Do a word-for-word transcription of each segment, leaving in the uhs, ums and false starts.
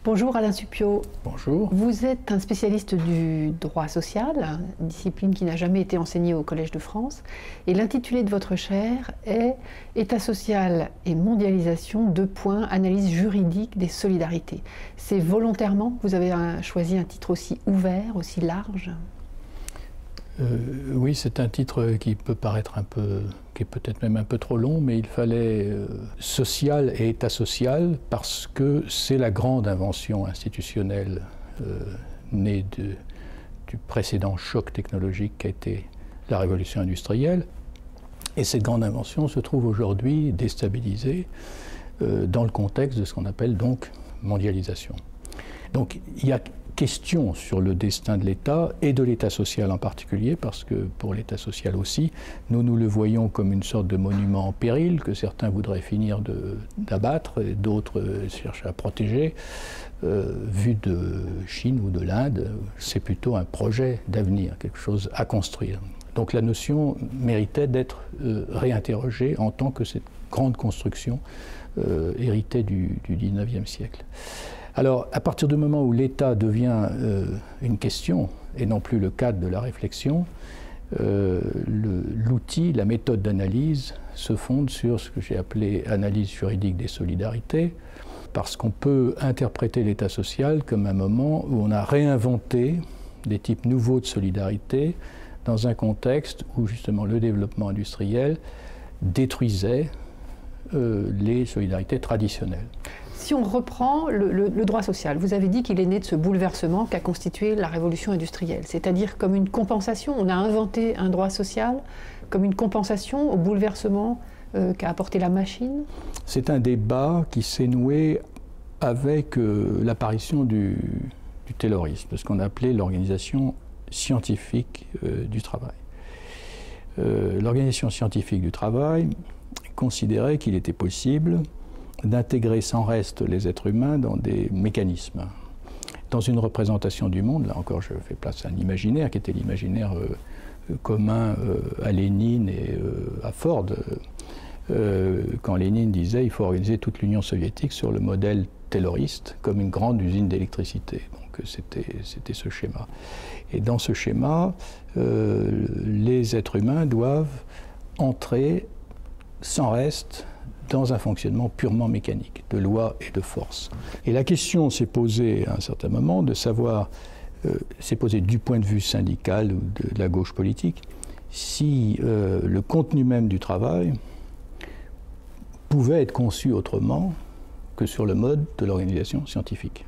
Bonjour Alain Supiot. Bonjour. Vous êtes un spécialiste du droit social, une discipline qui n'a jamais été enseignée au Collège de France. Et l'intitulé de votre chaire est « État social et mondialisation, deux points, analyse juridique des solidarités ». C'est volontairement que vous avez un, choisi un titre aussi ouvert, aussi large? Euh, oui, c'est un titre qui peut paraître un peu, qui est peut-être même un peu trop long, mais il fallait euh, social et état social parce que c'est la grande invention institutionnelle euh, née de, du précédent choc technologique qu'a été la révolution industrielle. Et cette grande invention se trouve aujourd'hui déstabilisée euh, dans le contexte de ce qu'on appelle donc mondialisation. Donc il y a question sur le destin de l'État et de l'État social en particulier, parce que pour l'État social aussi, nous nous le voyons comme une sorte de monument en péril que certains voudraient finir d'abattre et d'autres cherchent à protéger. Euh, vu de Chine ou de l'Inde, c'est plutôt un projet d'avenir, quelque chose à construire. Donc la notion méritait d'être euh, réinterrogée en tant que cette grande construction euh, héritée du, du dix-neuvième siècle. Alors, à partir du moment où l'État devient euh, une question, et non plus le cadre de la réflexion, euh, l'outil, la méthode d'analyse se fonde sur ce que j'ai appelé analyse juridique des solidarités, parce qu'on peut interpréter l'État social comme un moment où on a réinventé des types nouveaux de solidarité dans un contexte où justement le développement industriel détruisait euh, les solidarités traditionnelles. Si on reprend le, le, le droit social, vous avez dit qu'il est né de ce bouleversement qu'a constitué la révolution industrielle, c'est-à-dire comme une compensation. On a inventé un droit social comme une compensation au bouleversement euh, qu'a apporté la machine. C'est un débat qui s'est noué avec euh, l'apparition du, du Taylorisme, de ce qu'on appelait l'organisation scientifique euh, du travail. Euh, l'organisation scientifique du travail considérait qu'il était possible d'intégrer sans reste les êtres humains dans des mécanismes. Dans une représentation du monde, là encore je fais place à un imaginaire qui était l'imaginaire euh, commun euh, à Lénine et euh, à Ford, euh, quand Lénine disait qu'il faut organiser toute l'Union soviétique sur le modèle tayloriste comme une grande usine d'électricité. Donc c'était ce schéma. Et dans ce schéma, euh, les êtres humains doivent entrer sans reste dans un fonctionnement purement mécanique, de loi et de force. Et la question s'est posée à un certain moment de savoir, euh, s'est posée du point de vue syndical ou de, de la gauche politique, si euh, le contenu même du travail pouvait être conçu autrement que sur le mode de l'organisation scientifique.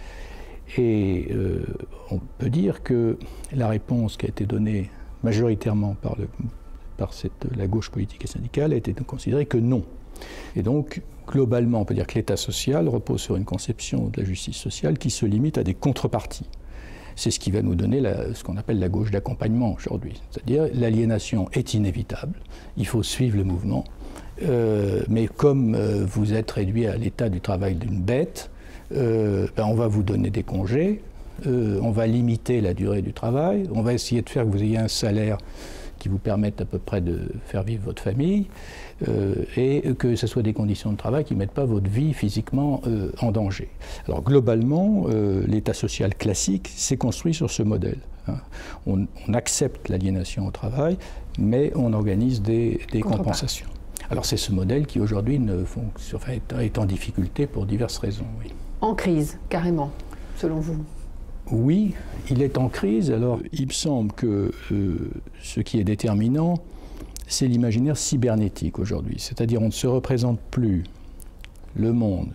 Et euh, on peut dire que la réponse qui a été donnée majoritairement par, le, par cette, la gauche politique et syndicale a été de considérer que non. Et donc, globalement, on peut dire que l'État social repose sur une conception de la justice sociale qui se limite à des contreparties. C'est ce qui va nous donner la, ce qu'on appelle la gauche d'accompagnement aujourd'hui. C'est-à-dire, l'aliénation est inévitable, il faut suivre le mouvement, euh, mais comme euh, vous êtes réduit à l'état du travail d'une bête, euh, ben on va vous donner des congés, euh, on va limiter la durée du travail, on va essayer de faire que vous ayez un salaire qui vous permettent à peu près de faire vivre votre famille, euh, et que ce soit des conditions de travail qui ne mettent pas votre vie physiquement euh, en danger. Alors globalement, euh, l'État social classique s'est construit sur ce modèle. Hein. On, on accepte l'aliénation au travail, mais on organise des, des compensations. Alors c'est ce modèle qui aujourd'hui enfin, est en difficulté pour diverses raisons. Oui. En crise, carrément, selon vous? Oui, il est en crise. Alors, il me semble que euh, ce qui est déterminant, c'est l'imaginaire cybernétique aujourd'hui. C'est-à-dire, on ne se représente plus le monde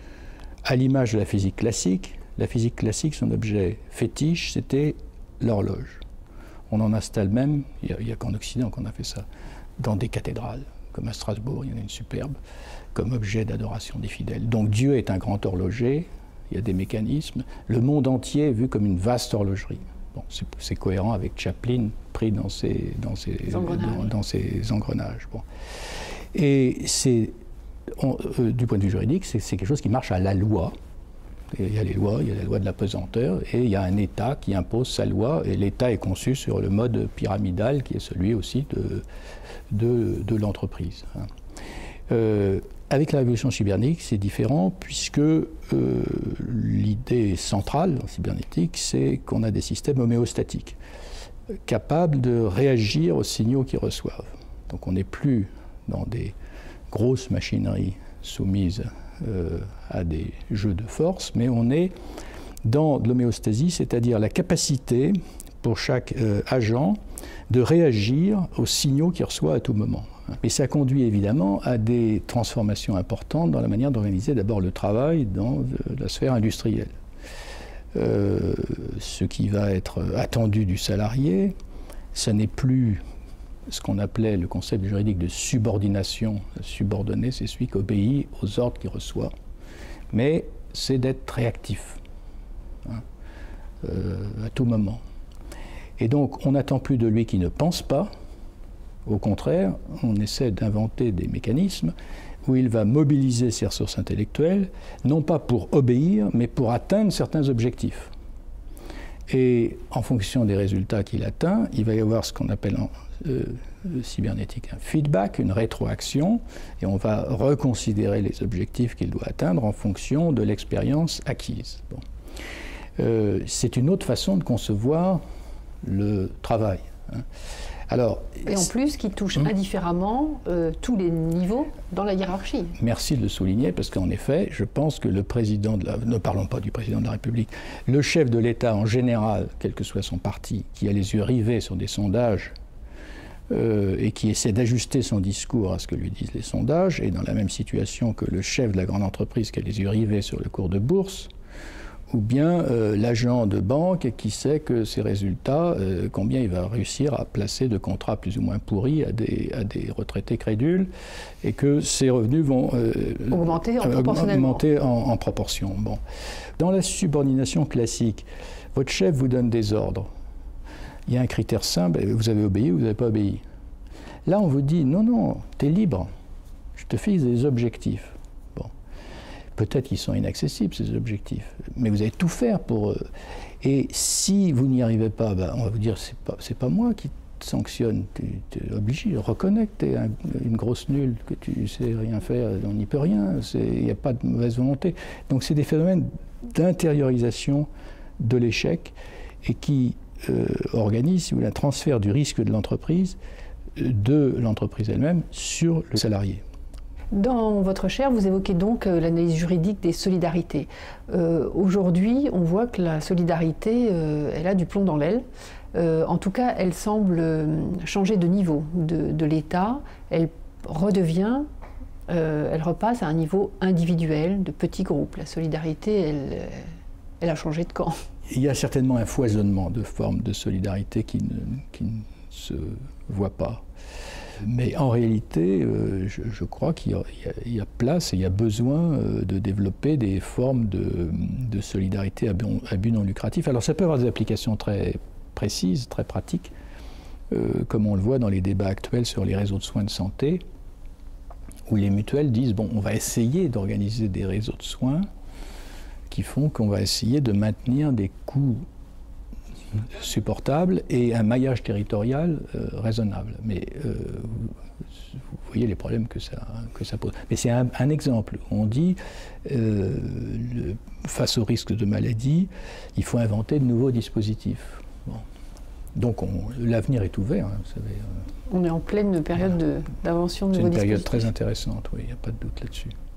à l'image de la physique classique. La physique classique, son objet fétiche, c'était l'horloge. On en installe même, il n'y a, a qu'en Occident qu'on a fait ça, dans des cathédrales, comme à Strasbourg, il y en a une superbe, comme objet d'adoration des fidèles. Donc Dieu est un grand horloger. Il y a des mécanismes. Le monde entier est vu comme une vaste horlogerie. Bon, c'est cohérent avec Chaplin pris dans ses, dans ses, dans, dans ses engrenages. Bon. Et c'est, euh, du point de vue juridique, c'est quelque chose qui marche à la loi. Et il y a les lois, il y a la loi de la pesanteur, et il y a un État qui impose sa loi, et l'État est conçu sur le mode pyramidal qui est celui aussi de, de, de l'entreprise. Hein. Euh, avec la révolution cybernétique, c'est différent puisque euh, l'idée l'idée centrale en cybernétique, c'est qu'on a des systèmes homéostatiques, capables de réagir aux signaux qu'ils reçoivent. Donc on n'est plus dans des grosses machineries soumises euh, à des jeux de force, mais on est dans de l'homéostasie, c'est-à-dire la capacité pour chaque euh, agent de réagir aux signaux qu'il reçoit à tout moment. Et ça conduit évidemment à des transformations importantes dans la manière d'organiser d'abord le travail dans euh, la sphère industrielle. Euh, ce qui va être attendu du salarié, ce n'est plus ce qu'on appelait le concept juridique de subordination. Subordonné, c'est celui qui obéit aux ordres qu'il reçoit, mais c'est d'être réactif hein, euh, à tout moment. Et donc, on n'attend plus de lui qui ne pense pas. Au contraire, on essaie d'inventer des mécanismes où il va mobiliser ses ressources intellectuelles, non pas pour obéir, mais pour atteindre certains objectifs. Et en fonction des résultats qu'il atteint, il va y avoir ce qu'on appelle en euh, cybernétique un feedback, une rétroaction, et on va reconsidérer les objectifs qu'il doit atteindre en fonction de l'expérience acquise. Bon. Euh, c'est une autre façon de concevoir le travail. Hein. Alors, et en plus, qui touche hum, indifféremment euh, tous les niveaux dans la hiérarchie. Merci de le souligner, parce qu'en effet, je pense que le président de la... Ne parlons pas du président de la République. Le chef de l'État, en général, quel que soit son parti, qui a les yeux rivés sur des sondages euh, et qui essaie d'ajuster son discours à ce que lui disent les sondages, est dans la même situation que le chef de la grande entreprise qui a les yeux rivés sur le cours de bourse, ou bien euh, l'agent de banque qui sait que ses résultats, euh, combien il va réussir à placer de contrats plus ou moins pourris à des, à des retraités crédules, et que ses revenus vont euh, augmenter, en, euh, augmenter en, en proportion. Bon. Dans la subordination classique, votre chef vous donne des ordres. Il y a un critère simple, vous avez obéi ou vous n'avez pas obéi. Là, on vous dit, non, non, tu es libre, je te fixe des objectifs. Peut-être qu'ils sont inaccessibles, ces objectifs, mais vous allez tout faire pour eux. Et si vous n'y arrivez pas, ben, on va vous dire, c'est pas, c'est pas moi qui te sanctionne, tu es obligé, reconnais que tu es un, une grosse nulle, que tu sais rien faire, on n'y peut rien, il n'y a pas de mauvaise volonté. Donc c'est des phénomènes d'intériorisation de l'échec et qui euh, organisent, si vous voulez, un transfert du risque de l'entreprise, de l'entreprise elle-même, sur le salarié. Dans votre chaire, vous évoquez donc euh, l'analyse juridique des solidarités. Euh, Aujourd'hui, on voit que la solidarité, euh, elle a du plomb dans l'aile. Euh, en tout cas, elle semble euh, changer de niveau de, de l'État. Elle redevient, euh, elle repasse à un niveau individuel, de petits groupes. La solidarité, elle, elle a changé de camp. Il y a certainement un foisonnement de formes de solidarité qui ne, qui ne se voit pas. Mais en réalité, euh, je, je crois qu'il y, y, y a place et il y a besoin euh, de développer des formes de, de solidarité à, bon, à but non lucratif. Alors ça peut avoir des applications très précises, très pratiques, euh, comme on le voit dans les débats actuels sur les réseaux de soins de santé, où les mutuelles disent, bon, on va essayer d'organiser des réseaux de soins qui font qu'on va essayer de maintenir des coûts supportable et un maillage territorial euh, raisonnable. Mais euh, vous, vous voyez les problèmes que ça, que ça pose. Mais c'est un, un exemple. On dit, euh, le, face au risque de maladie, il faut inventer de nouveaux dispositifs. Bon. Donc l'avenir est ouvert, hein, vous savez. Euh, On est en pleine période voilà. d'invention de, de nouveaux dispositifs. C'est une période très intéressante, oui, il n'y a pas de doute là-dessus.